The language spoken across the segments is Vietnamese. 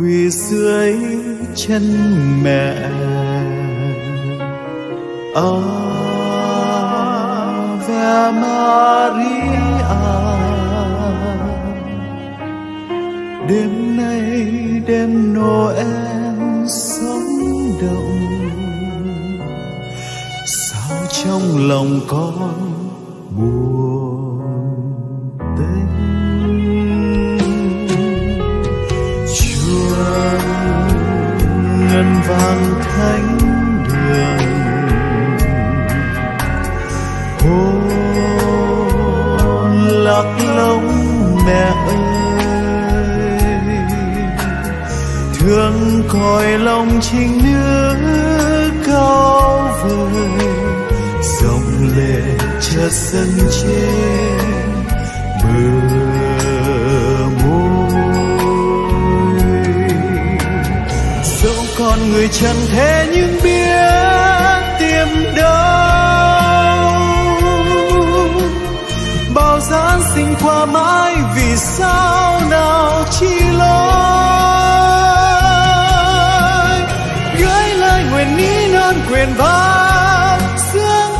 quỳ dưới chân mẹ. Ave Maria, đêm nay đêm Noel sống động, sao trong lòng con buồn tênh. Chuông ngân vang thánh đường, hồn lạc lòng mẹ ơi, thương cõi lòng trinh nữ cao vời, dòng lệ chợt dâng trên bờ môi. Dẫu con người trần thế nhưng biết tìm đâu, bao gian sinh qua mãi vì sao nào chi lối, gửi lời nguyện ní non quyền vào sương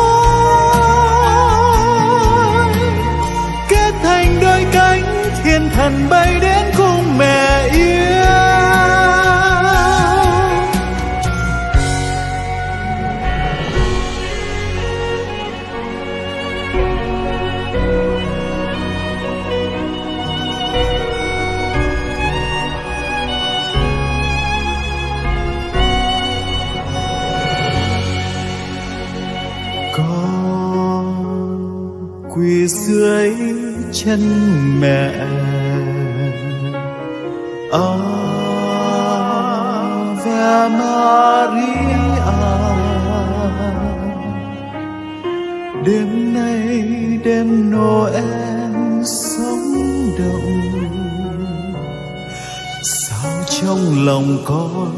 khói, kết thành đôi cánh thiên thần bay đến cùng mẹ yêu. Quỳ dưới chân mẹ. Ave Maria, đêm nay đêm Noel sống động, sao trong lòng con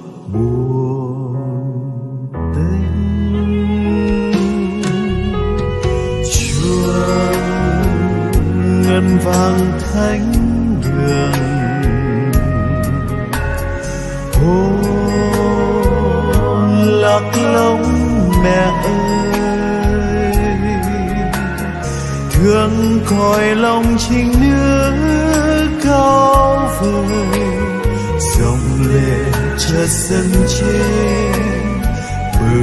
buồn tênh. Ngân vang thánh đường, hồn lạc lòng mẹ ơi, thương cõi lòng trinh nữ cao vời, dòng lệ chợt dâng trên bờ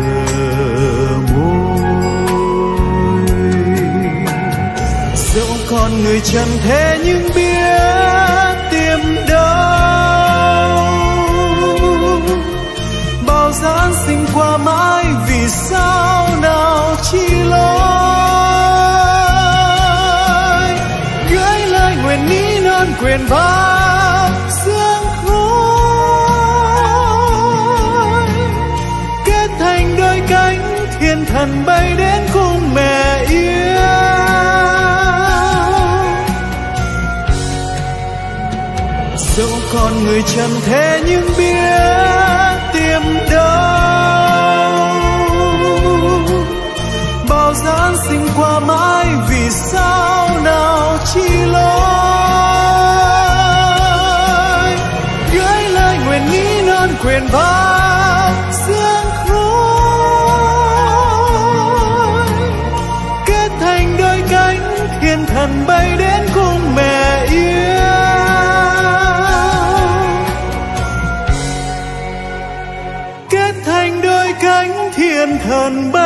môi. Dẫu con người trần thế nhưng biết tìm đâu, bao gian sinh qua mãi vì sao nào chi lối, gửi lời nguyện ní non quyền vào sương khói, kết thành đôi cánh thiên thần bay đến cùng mẹ yêu. Dẫu con người trần thế nhưng biết tìm đâu, bao gian sinh qua mãi vì sao nào chi lối, gửi lời nguyện ní non quyền vào sương khói, kết thành đôi cánh thiên thần bay đến cùng mẹ yêu. Thành đôi cánh thiên thần bay